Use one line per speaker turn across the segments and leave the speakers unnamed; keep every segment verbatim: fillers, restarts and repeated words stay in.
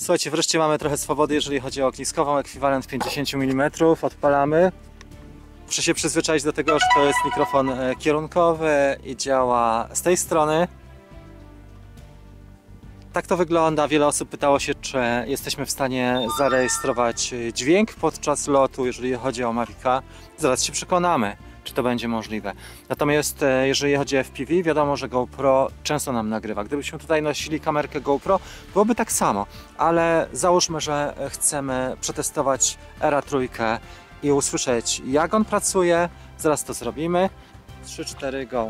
Słuchajcie, wreszcie mamy trochę swobody, jeżeli chodzi o ogniskową, ekwiwalent pięćdziesiąt milimetrów, odpalamy. Muszę się przyzwyczaić do tego, że to jest mikrofon kierunkowy i działa z tej strony. Tak to wygląda. Wiele osób pytało się, czy jesteśmy w stanie zarejestrować dźwięk podczas lotu, jeżeli chodzi o Mavica. Zaraz się przekonamy, czy to będzie możliwe. Natomiast jeżeli chodzi o F P V, wiadomo, że GoPro często nam nagrywa. Gdybyśmy tutaj nosili kamerkę GoPro, byłoby tak samo. Ale załóżmy, że chcemy przetestować Era trzy i usłyszeć, jak on pracuje. Zaraz to zrobimy. trzy, cztery, go!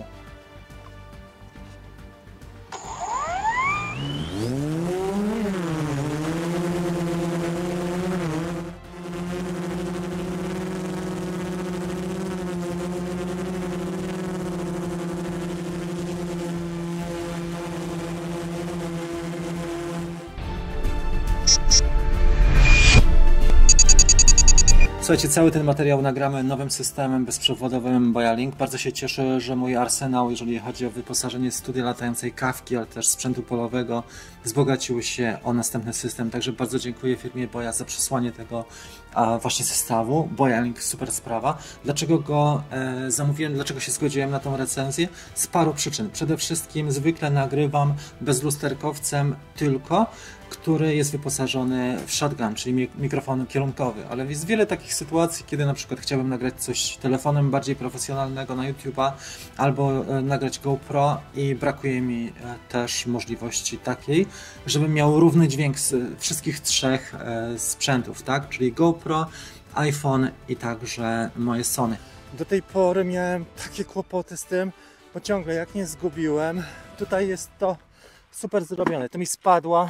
Słuchajcie, cały ten materiał nagramy nowym systemem bezprzewodowym Boya-Link. Bardzo się cieszę, że mój arsenał, jeżeli chodzi o wyposażenie studia latającej kawki, ale też sprzętu polowego, wzbogacił się o następny system. Także bardzo dziękuję firmie Boya za przesłanie tego a, właśnie zestawu. Boya-Link, super sprawa. Dlaczego go e, zamówiłem, dlaczego się zgodziłem na tą recenzję? Z paru przyczyn. Przede wszystkim zwykle nagrywam bezlusterkowcem tylko, który jest wyposażony w shotgun, czyli mikrofon kierunkowy, ale jest wiele takich sytuacji, kiedy na przykład chciałbym nagrać coś telefonem bardziej profesjonalnego na YouTube'a albo nagrać GoPro i brakuje mi też możliwości takiej, żebym miał równy dźwięk z wszystkich trzech sprzętów, tak? Czyli GoPro, iPhone i także moje Sony. Do tej pory miałem takie kłopoty z tym, bo ciągle jak nie zgubiłem, tutaj jest to super zrobione, to mi spadło.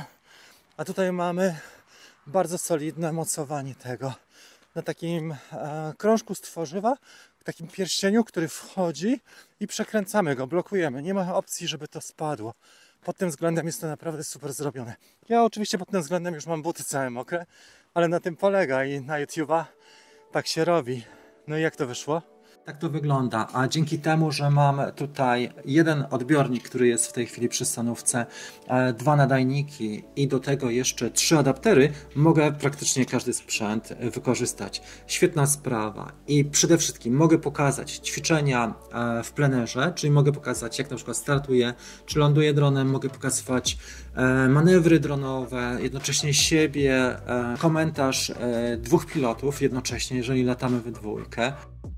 A tutaj mamy bardzo solidne mocowanie tego na takim e, krążku z tworzywa, w takim pierścieniu, który wchodzi i przekręcamy go, blokujemy. Nie ma opcji, żeby to spadło. Pod tym względem jest to naprawdę super zrobione. Ja oczywiście pod tym względem już mam buty całe mokre, ale na tym polega i na YouTube'a tak się robi. No i jak to wyszło? Tak to wygląda, a dzięki temu, że mam tutaj jeden odbiornik, który jest w tej chwili przy stanówce, dwa nadajniki i do tego jeszcze trzy adaptery, mogę praktycznie każdy sprzęt wykorzystać. Świetna sprawa i przede wszystkim mogę pokazać ćwiczenia w plenerze, czyli mogę pokazać, jak na przykład startuję, czy ląduję dronem, mogę pokazywać manewry dronowe, jednocześnie siebie, komentarz dwóch pilotów jednocześnie, jeżeli latamy we dwójkę.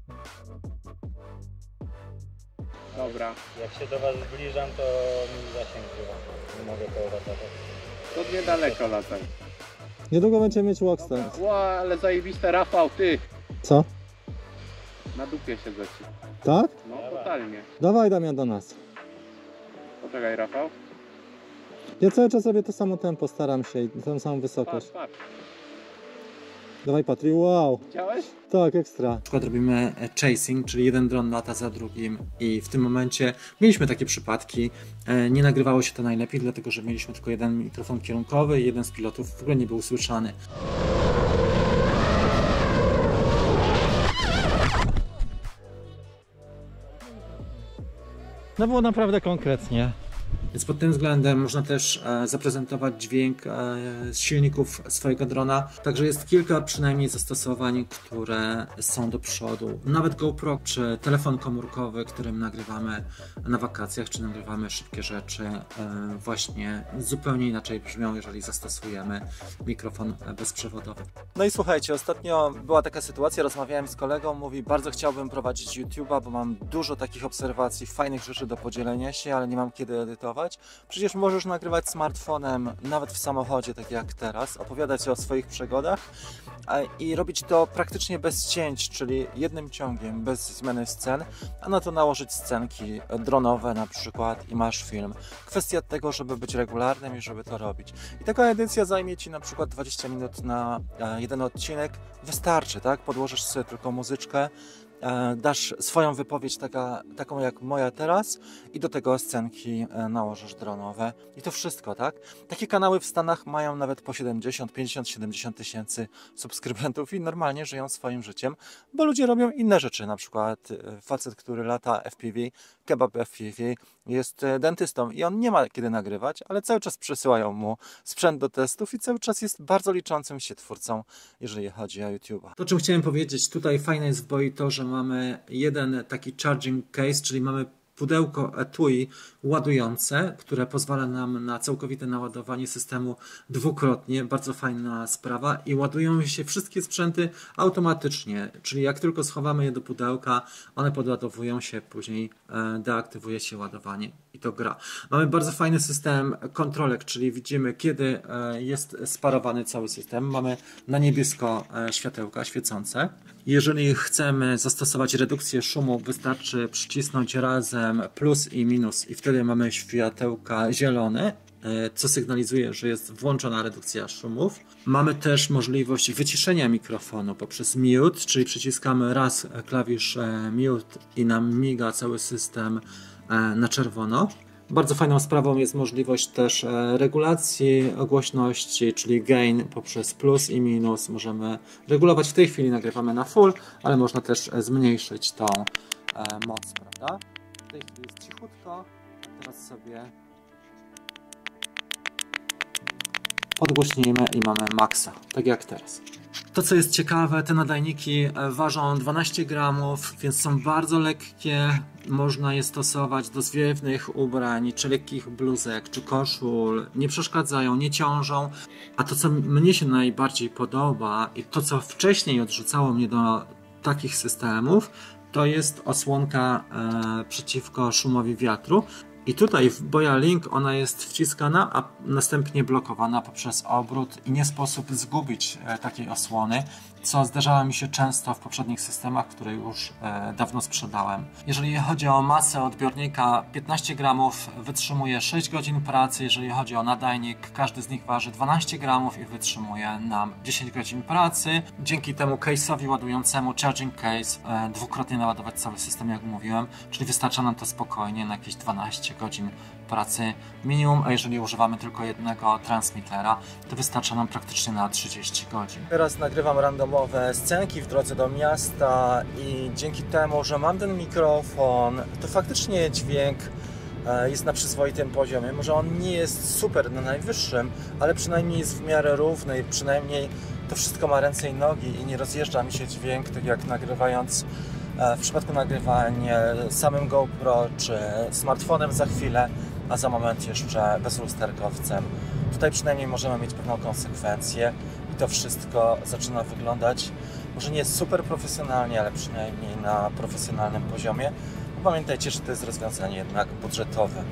Dobra.
Jak się do Was zbliżam, to mi zasięg chyba. Nie mogę to latać.
To niedaleko lataj.
Niedługo będziemy mieć walkstand.
Ła, ale zajebiste, Rafał, ty!
Co?
Na dupie siedzę ci.
Tak?
No,
Dawaj.
totalnie.
Dawaj, Damian, do nas.
Poczekaj, Rafał.
Ja cały czas sobie to samo tempo staram się i tą samą wysokość.
Patrz, patrz.
Dawaj, Patry, wow!
Widziałeś?
Tak, ekstra. Na przykład robimy chasing, czyli jeden dron lata za drugim i w tym momencie mieliśmy takie przypadki. Nie nagrywało się to najlepiej, dlatego że mieliśmy tylko jeden mikrofon kierunkowy i jeden z pilotów w ogóle nie był słyszany. No było naprawdę konkretnie. Więc pod tym względem można też e, zaprezentować dźwięk e, z silników swojego drona. Także jest kilka przynajmniej zastosowań, które są do przodu. Nawet GoPro czy telefon komórkowy, którym nagrywamy na wakacjach, czy nagrywamy szybkie rzeczy, e, właśnie zupełnie inaczej brzmią, jeżeli zastosujemy mikrofon bezprzewodowy. No i słuchajcie, ostatnio była taka sytuacja, rozmawiałem z kolegą, mówi, bardzo chciałbym prowadzić YouTube'a, bo mam dużo takich obserwacji, fajnych rzeczy do podzielenia się, ale nie mam kiedy edytować. Przecież możesz nagrywać smartfonem nawet w samochodzie, tak jak teraz, opowiadać o swoich przygodach i robić to praktycznie bez cięć, czyli jednym ciągiem, bez zmiany scen, a na to nałożyć scenki dronowe na przykład i masz film. Kwestia tego, żeby być regularnym i żeby to robić. I taka edycja zajmie Ci na przykład dwadzieścia minut na jeden odcinek, wystarczy, tak? Podłożysz sobie tylko muzyczkę dasz swoją wypowiedź taka, taką jak moja teraz i do tego scenki nałożysz dronowe i to wszystko, tak? Takie kanały w Stanach mają nawet po siedemdziesiąt, pięćdziesiąt, siedemdziesiąt tysięcy subskrybentów i normalnie żyją swoim życiem, bo ludzie robią inne rzeczy, na przykład facet, który lata F P V, kebab F P V, jest dentystą i on nie ma kiedy nagrywać, ale cały czas przesyłają mu sprzęt do testów i cały czas jest bardzo liczącym się twórcą, jeżeli chodzi o YouTube'a. To, czym chciałem powiedzieć, tutaj fajne jest w Boi to, że mamy jeden taki charging case, czyli mamy pudełko etui ładujące, które pozwala nam na całkowite naładowanie systemu dwukrotnie. Bardzo fajna sprawa i ładują się wszystkie sprzęty automatycznie, czyli jak tylko schowamy je do pudełka, one podładowują się, później deaktywuje się ładowanie i to gra. Mamy bardzo fajny system kontrolek, czyli widzimy, kiedy jest sparowany cały system. Mamy na niebiesko światełka świecące. Jeżeli chcemy zastosować redukcję szumu, wystarczy przycisnąć razem plus i minus i wtedy mamy światełka zielone, co sygnalizuje, że jest włączona redukcja szumów. Mamy też możliwość wyciszenia mikrofonu poprzez mute, czyli przyciskamy raz klawisz mute i nam miga cały system na czerwono. Bardzo fajną sprawą jest możliwość też regulacji głośności, czyli gain poprzez plus i minus. Możemy regulować, w tej chwili nagrywamy na full, ale można też zmniejszyć tą moc, prawda? W tej chwili jest cichutko, teraz sobie podgłośnimy i mamy maksa, tak jak teraz. To, co jest ciekawe, te nadajniki ważą dwanaście gramów, więc są bardzo lekkie. Można je stosować do zwiewnych ubrań, czy lekkich bluzek, czy koszul. Nie przeszkadzają, nie ciążą. A to, co mnie się najbardziej podoba i to, co wcześniej odrzucało mnie do takich systemów, to jest osłonka e, przeciwko szumowi wiatru. I tutaj w Boya Link ona jest wciskana, a następnie blokowana poprzez obrót i nie sposób zgubić e, takiej osłony, co zdarzało mi się często w poprzednich systemach, które już e, dawno sprzedałem. Jeżeli chodzi o masę odbiornika, piętnaście gramów wytrzymuje sześć godzin pracy. Jeżeli chodzi o nadajnik, każdy z nich waży dwanaście gramów i wytrzymuje nam dziesięć godzin pracy. Dzięki temu case'owi ładującemu, charging case, e, dwukrotnie naładować cały system, jak mówiłem, czyli wystarcza nam to spokojnie na jakieś dwanaście godzin pracy minimum, a jeżeli używamy tylko jednego transmitera, to wystarcza nam praktycznie na trzydzieści godzin. Teraz nagrywam randomowe scenki w drodze do miasta i dzięki temu, że mam ten mikrofon, to faktycznie dźwięk jest na przyzwoitym poziomie. Może on nie jest super na najwyższym, ale przynajmniej jest w miarę równy, przynajmniej to wszystko ma ręce i nogi i nie rozjeżdża mi się dźwięk, tak jak nagrywając w przypadku nagrywania samym GoPro czy smartfonem za chwilę, a za moment jeszcze bezlusterkowcem. Tutaj przynajmniej możemy mieć pewną konsekwencję i to wszystko zaczyna wyglądać może nie super profesjonalnie, ale przynajmniej na profesjonalnym poziomie. Pamiętajcie, że to jest rozwiązanie jednak budżetowe.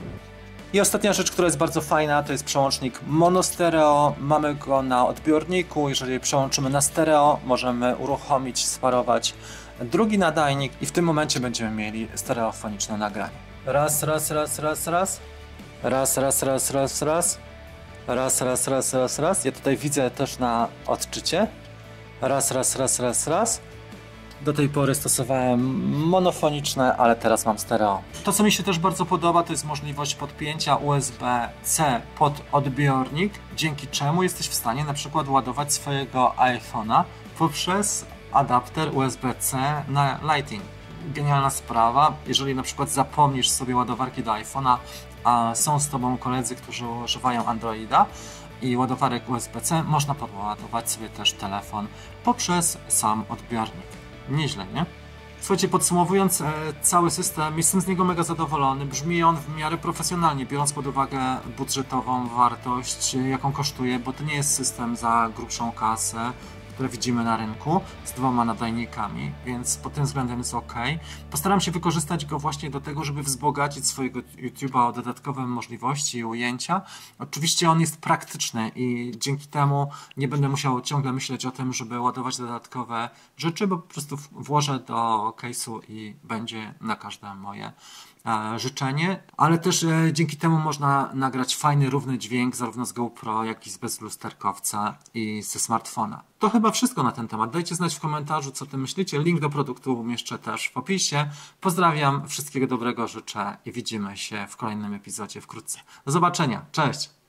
I ostatnia rzecz, która jest bardzo fajna, to jest przełącznik monostereo. Mamy go na odbiorniku. Jeżeli przełączymy na stereo, możemy uruchomić, sparować drugi nadajnik i w tym momencie będziemy mieli stereofoniczne nagranie. Raz, raz, raz, raz, raz. Raz, raz, raz, raz, raz. Raz, raz, raz, raz, raz. Ja tutaj widzę też na odczycie. Raz, raz, raz, raz, raz. Do tej pory stosowałem monofoniczne, ale teraz mam stereo. To, co mi się też bardzo podoba, to jest możliwość podpięcia U S B C pod odbiornik, dzięki czemu jesteś w stanie na przykład ładować swojego iPhone'a poprzez adapter U S B C na Lightning. Genialna sprawa, jeżeli na przykład zapomnisz sobie ładowarki do iPhone'a, a są z Tobą koledzy, którzy używają Androida i ładowarek U S B C, można podładować sobie też telefon poprzez sam odbiornik. Nieźle, nie? Słuchajcie, podsumowując e, cały system, jestem z niego mega zadowolony. Brzmi on w miarę profesjonalnie, biorąc pod uwagę budżetową wartość, jaką kosztuje, bo to nie jest system za grubszą kasę, które widzimy na rynku z dwoma nadajnikami, więc pod tym względem jest ok. Postaram się wykorzystać go właśnie do tego, żeby wzbogacić swojego YouTube'a o dodatkowe możliwości i ujęcia. Oczywiście on jest praktyczny i dzięki temu nie będę musiał ciągle myśleć o tym, żeby ładować dodatkowe rzeczy, bo po prostu włożę do case'u i będzie na każde moje e, życzenie, ale też e, dzięki temu można nagrać fajny, równy dźwięk zarówno z GoPro, jak i z bezlusterkowca i ze smartfona. To chyba wszystko na ten temat. Dajcie znać w komentarzu, co ty myślicie. Link do produktu umieszczę też w opisie. Pozdrawiam, wszystkiego dobrego życzę i widzimy się w kolejnym epizodzie wkrótce. Do zobaczenia, cześć!